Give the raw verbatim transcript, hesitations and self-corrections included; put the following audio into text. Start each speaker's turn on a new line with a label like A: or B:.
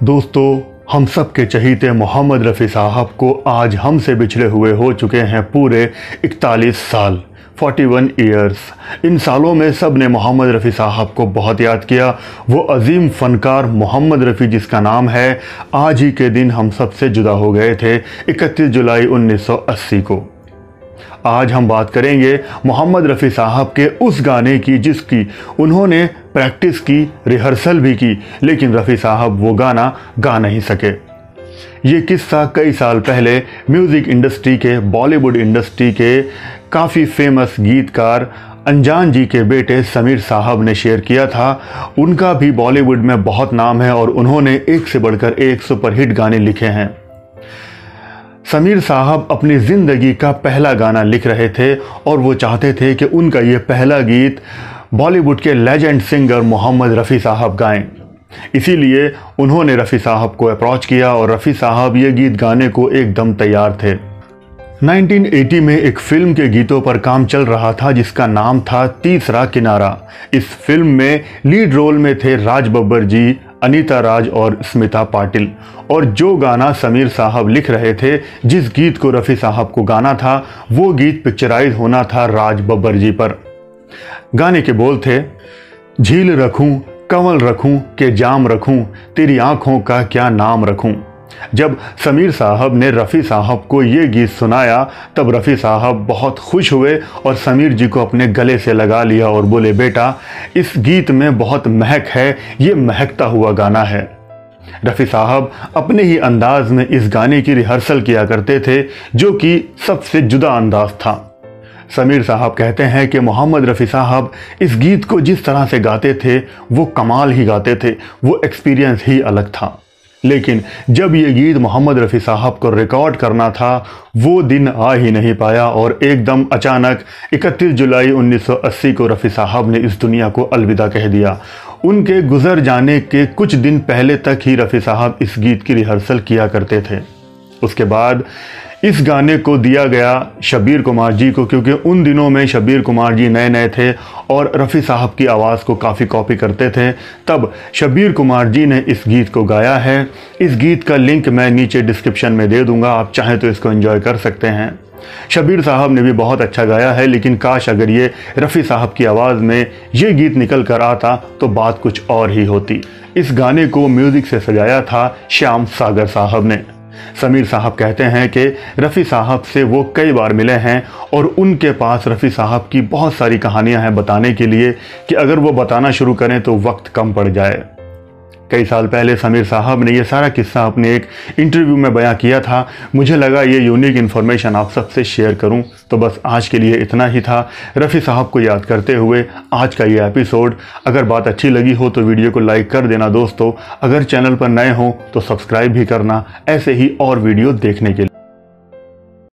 A: दोस्तों, हम सब के चहीते मोहम्मद रफ़ी साहब को आज हमसे बिछड़े हुए हो चुके हैं पूरे इकतालीस साल, इकतालीस ईयर्स। इन सालों में सब ने मोहम्मद रफ़ी साहब को बहुत याद किया। वो अजीम फ़नकार मोहम्मद रफ़ी जिसका नाम है, आज ही के दिन हम सब से जुदा हो गए थे इकतीस जुलाई उन्नीस सौ अस्सी को। आज हम बात करेंगे मोहम्मद रफ़ी साहब के उस गाने की जिसकी उन्होंने प्रैक्टिस की, रिहर्सल भी की, लेकिन रफ़ी साहब वो गाना गा नहीं सके। ये किस्सा कई साल पहले म्यूज़िक इंडस्ट्री के, बॉलीवुड इंडस्ट्री के काफ़ी फेमस गीतकार अनजान जी के बेटे समीर साहब ने शेयर किया था। उनका भी बॉलीवुड में बहुत नाम है और उन्होंने एक से बढ़कर एक सुपरहिट गाने लिखे हैं। समीर साहब अपनी ज़िंदगी का पहला गाना लिख रहे थे और वो चाहते थे कि उनका ये पहला गीत बॉलीवुड के लेजेंड सिंगर मोहम्मद रफ़ी साहब गाएं। इसीलिए उन्होंने रफ़ी साहब को अप्रोच किया और रफ़ी साहब ये गीत गाने को एकदम तैयार थे। उन्नीस सौ अस्सी में एक फ़िल्म के गीतों पर काम चल रहा था जिसका नाम था तीसरा किनारा। इस फिल्म में लीड रोल में थे राज बब्बर जी, अनीता राज और स्मिता पाटिल। और जो गाना समीर साहब लिख रहे थे, जिस गीत को रफ़ी साहब को गाना था, वो गीत पिक्चराइज होना था राज बब्बर जी पर। गाने के बोल थे, झील रखूं, कंवल रखूं के जाम रखूं, तेरी आंखों का क्या नाम रखूं। जब समीर साहब ने रफ़ी साहब को ये गीत सुनाया तब रफ़ी साहब बहुत खुश हुए और समीर जी को अपने गले से लगा लिया और बोले, बेटा इस गीत में बहुत महक है, ये महकता हुआ गाना है। रफ़ी साहब अपने ही अंदाज में इस गाने की रिहर्सल किया करते थे जो कि सबसे जुदा अंदाज था। समीर साहब कहते हैं कि मोहम्मद रफ़ी साहब इस गीत को जिस तरह से गाते थे वो कमाल ही गाते थे, वो एक्सपीरियंस ही अलग था। लेकिन जब ये गीत मोहम्मद रफ़ी साहब को रिकॉर्ड करना था वो दिन आ ही नहीं पाया और एकदम अचानक इकतीस जुलाई उन्नीस सौ अस्सी को रफ़ी साहब ने इस दुनिया को अलविदा कह दिया। उनके गुज़र जाने के कुछ दिन पहले तक ही रफ़ी साहब इस गीत की रिहर्सल किया करते थे। उसके बाद इस गाने को दिया गया शब्बीर कुमार जी को, क्योंकि उन दिनों में शब्बीर कुमार जी नए नए थे और रफ़ी साहब की आवाज़ को काफ़ी कॉपी करते थे। तब शब्बीर कुमार जी ने इस गीत को गाया है। इस गीत का लिंक मैं नीचे डिस्क्रिप्शन में दे दूंगा, आप चाहें तो इसको एंजॉय कर सकते हैं। शब्बीर साहब ने भी बहुत अच्छा गाया है, लेकिन काश अगर ये रफ़ी साहब की आवाज़ में ये गीत निकल कर आता तो बात कुछ और ही होती। इस गाने को म्यूज़िक से सजाया था श्याम सागर साहब ने। समीर साहब कहते हैं कि रफ़ी साहब से वो कई बार मिले हैं और उनके पास रफ़ी साहब की बहुत सारी कहानियां हैं बताने के लिए कि अगर वो बताना शुरू करें तो वक्त कम पड़ जाए। कई साल पहले समीर साहब ने ये सारा किस्सा अपने एक इंटरव्यू में बयां किया था। मुझे लगा ये यूनिक इन्फॉर्मेशन आप सबसे शेयर करूं, तो बस आज के लिए इतना ही था। रफ़ी साहब को याद करते हुए आज का ये एपिसोड। अगर बात अच्छी लगी हो तो वीडियो को लाइक कर देना दोस्तों। अगर चैनल पर नए हो तो सब्सक्राइब भी करना ऐसे ही और वीडियो देखने के लिए।